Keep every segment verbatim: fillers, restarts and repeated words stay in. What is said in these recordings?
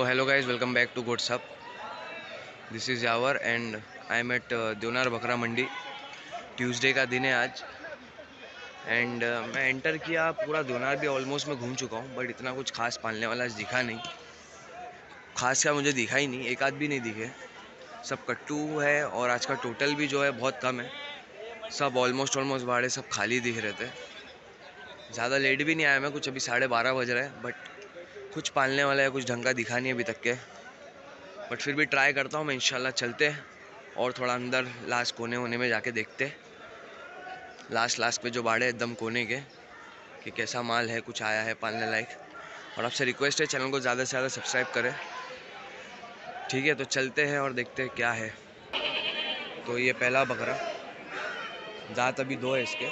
hello guys, welcome back to Goats Hub. This is Yavar and I am at uh, Deonar बकरा मंडी. Tuesday का दिन है आज and uh, मैं एंटर किया. पूरा देवनार भी ऑलमोस्ट मैं घूम चुका हूँ, बट इतना कुछ खास पालने वाला दिखा नहीं. खास क्या मुझे दिखा ही नहीं, एक आध भी नहीं दिखे. सब कट्टू है और आज का टोटल भी जो है बहुत कम है. सब ऑलमोस्ट ऑलमोस्ट बाड़े सब खाली दिख रहे थे. ज़्यादा लेट भी नहीं आया मैं, कुछ अभी साढ़े बारह बज रहे हैं, बट कुछ पालने वाला है कुछ ढंग का दिखा नहीं अभी तक के. बट फिर भी ट्राई करता हूँ मैं. इंशाल्लाह चलते हैं और थोड़ा अंदर लास्ट कोने होने में जाके देखते. लास्ट लास्ट पे जो बाड़े एकदम कोने के कि कैसा माल है, कुछ आया है पालने लायक. और आपसे रिक्वेस्ट है चैनल को ज़्यादा से ज़्यादा सब्सक्राइब करें. ठीक है, तो चलते हैं और देखते हैं क्या है. तो ये पहला बकरा, दांत अभी दो है इसके.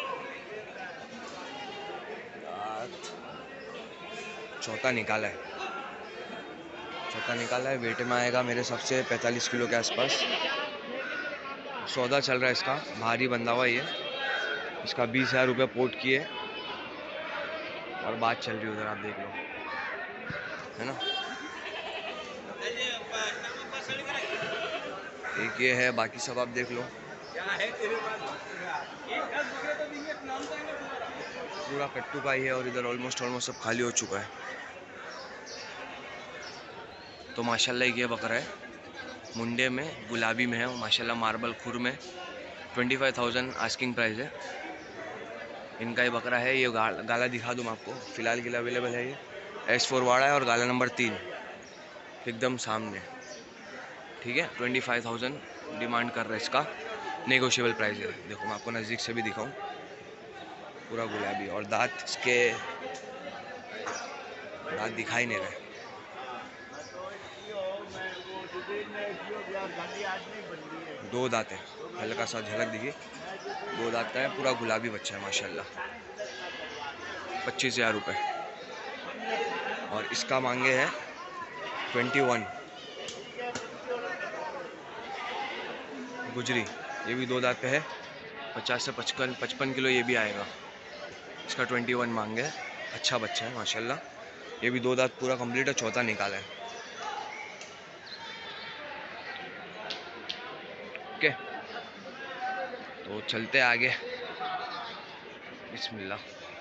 दांत चौथा निकाला है, चौथा निकाला है. वेट में आएगा मेरे हिसाब से पैंतालीस किलो के आसपास. सौदा चल रहा है इसका, भारी बंधा हुआ ये. इसका बीस हज़ार रुपये पोर्ट किए और बात चल रही है उधर, आप देख लो, है ना. एक ये है, बाकी सब आप देख लो. पूरा कट्टू का ही है और इधर ऑलमोस्ट ऑलमोस्ट सब खाली हो चुका है. तो माशाल्लाह ये बकरा है, मुंडे में, गुलाबी में है माशाल्लाह, मार्बल खुर में. Twenty five thousand asking price है इनका. ये बकरा है. ये गा, गाला दिखा दूँ मैं आपको. फ़िलहाल के लिए अवेलेबल है ये. एस फोर वाड़ा है और गाला नंबर तीन एकदम सामने. ठीक है, ट्वेंटी फाइव थाउजेंड डिमांड कर रहा है इसका. नेगोशिएबल प्राइस है. देखो मैं आपको नज़दीक से भी दिखाऊं. पूरा गुलाबी और दांत इसके, दांत दिखाई नहीं रहे. दो दांत है, हल्का सा झलक दिखी. दो दांत का है, पूरा गुलाबी बच्चा है माशाल्लाह. पच्चीस हज़ार रुपये. और इसका मांगे है ट्वेंटी वन. गुजरी, ये भी दो दांत पे है. पचास से पचपन पचपन किलो ये भी आएगा. इसका ट्वेंटी वन मांगे है. अच्छा बच्चा है माशाल्लाह. ये भी दो दांत पूरा कंप्लीट है, चौथा निकाला है. ओके, तो चलते आगे. बिस्मिल्लाह.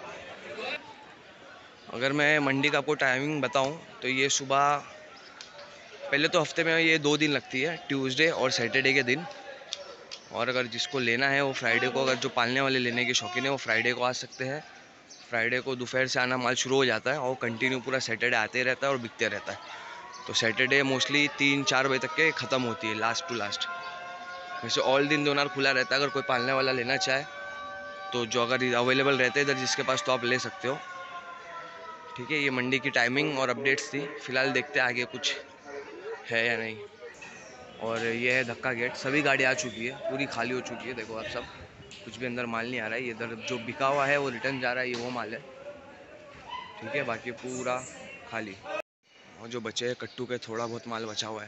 अगर मैं मंडी का आपको टाइमिंग बताऊं तो ये सुबह, पहले तो हफ्ते में ये दो दिन लगती है, ट्यूसडे और सैटरडे के दिन. और अगर जिसको लेना है वो फ्राइडे को, अगर जो पालने वाले लेने के शौकीन है वो फ्राइडे को आ सकते हैं. फ्राइडे को दोपहर से आना माल शुरू हो जाता है और कंटिन्यू पूरा सैटरडे आते रहता है और बिकते रहता है. तो सैटरडे मोस्टली तीन चार बजे तक के ख़त्म होती है, लास्ट टू लास्ट. वैसे ऑल दिन देवनार खुला रहता है. अगर कोई पालने वाला लेना चाहे तो जो अगर अवेलेबल रहते हैं इधर जिसके पास, तो आप ले सकते हो. ठीक है, ये मंडी की टाइमिंग और अपडेट्स थी. फ़िलहाल देखते हैं आगे कुछ है या नहीं. और ये है धक्का गेट. सभी गाड़ी आ चुकी है, पूरी खाली हो चुकी है. देखो आप सब, कुछ भी अंदर माल नहीं आ रहा है. इधर जो बिका हुआ है वो रिटर्न जा रहा है, ये वो माल है. ठीक है, बाकी पूरा खाली. और जो बचे हैं कट्टू के, थोड़ा बहुत माल बचा हुआ है.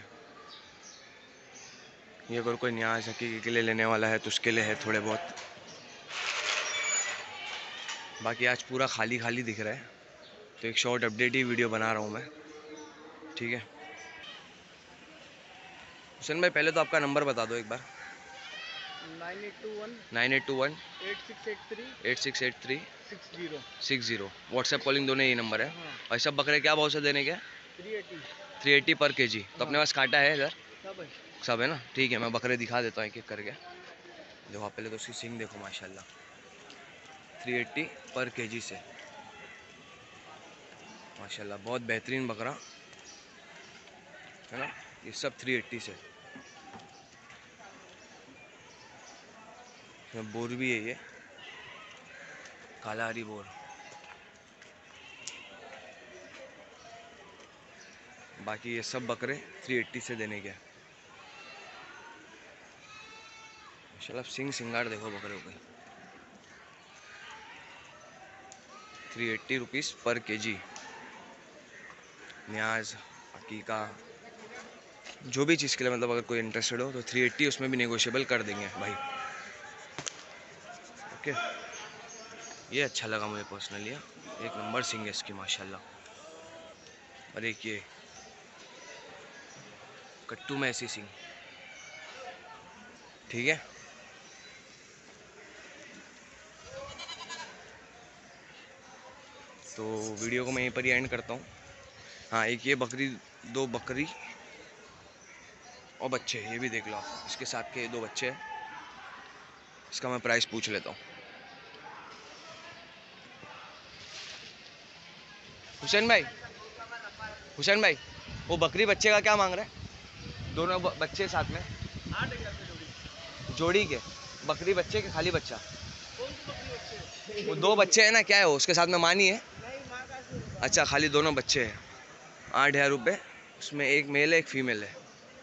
ये अगर कोई न्याय सकी के लिए लेने वाला है तो उसके लिए है थोड़े बहुत. बाकी आज पूरा खाली खाली दिख रहा है. तो एक शॉर्ट अपडेट ही वीडियो बना रहा हूँ मैं. ठीक है हुसैन भाई, पहले तो आपका नंबर बता दो एक बार. Nine eight two one nine eight two one eight six eight three eight six eight three six zero six zero. WhatsApp calling दोनों ही नंबर है. हाँ. और सब बकरे क्या भाव से देने के? थ्री एटी थ्री एट्टी पर के जी. तो अपने पास कांटा है इधर? सब है. सब है ना. ठीक है, मैं बकरे दिखा देता हूँ एक एक करके. देखो पहले तो उसकी सिंग देखो माशाल्लाह. थ्री एट्टी पर के जी से माशाल्लाह, बहुत बेहतरीन बकरा है ना. ये सब थ्री एट्टी से. इसमें बोर भी है, ये काला हरी बोर. बाकी ये सब बकरे थ्री एट्टी से देने के. माशाल्लाह सिंग सिंगार देखो बकरे को. थ्री एट्टी रुपीज़ पर के जी. न्याज, हकीका, जो भी चीज़ के लिए मतलब अगर कोई इंटरेस्टेड हो तो थ्री एट्टी, उसमें भी नेगोशिएबल कर देंगे भाई. ओके, ये अच्छा लगा मुझे पर्सनली. एक नंबर सिंग है इसकी माशाल्लाह. और एक ये कट्टू में ऐसी सिंग, ठीक है। तो वीडियो को मैं यहीं पर ही एंड करता हूँ। हाँ, एक ये बकरी, दो बकरी और बच्चे, ये भी देख लो आप, इसके साथ के दो बच्चे हैं। इसका मैं प्राइस पूछ लेता हूँ। हुसैन भाई, हुसैन भाई, वो बकरी बच्चे का क्या मांग रहे हैं? दोनों ब- बच्चे साथ में आठ हज़ार रुपये जोड़ी। जोड़ी के, बकरी बच्चे के खाली बच्चा? कौन सी बकरी बच्चे? वो दो बच्चे हैं ना, क्या है वो उसके साथ में मानी है? नहीं, माँ का क्यों होगा? अच्छा, खाली दोनों बच्चे हैं। आठ हज़ार रुपये, उसमें एक मेल है एक फीमेल है।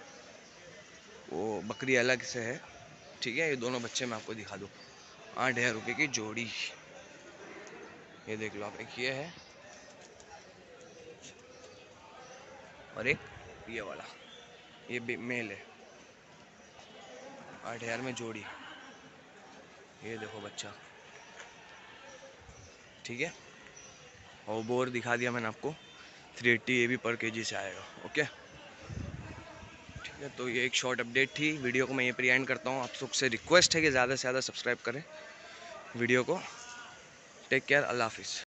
वो बकरी अलग से है, ठीक है। ये दोनों बच्चे मैं आपको दिखा दूँ। आठ हज़ार रुपये की जोड़ी, ये देख लो आप। एक ये है और एक ये वाला, ये भी मेल है। आठ हज़ार में जोड़ी, ये देखो बच्चा, ठीक है। और बोर दिखा दिया मैंने आपको, थ्री एट्टी ये भी पर केजी से आएगा, ओके। ठीक है, तो ये एक शॉर्ट अपडेट थी। वीडियो को मैं यहीं पर एंड करता हूँ। आप सबसे रिक्वेस्ट है कि ज़्यादा से ज़्यादा सब्सक्राइब करें वीडियो को। टेक केयर, अल्लाह हाफिज़।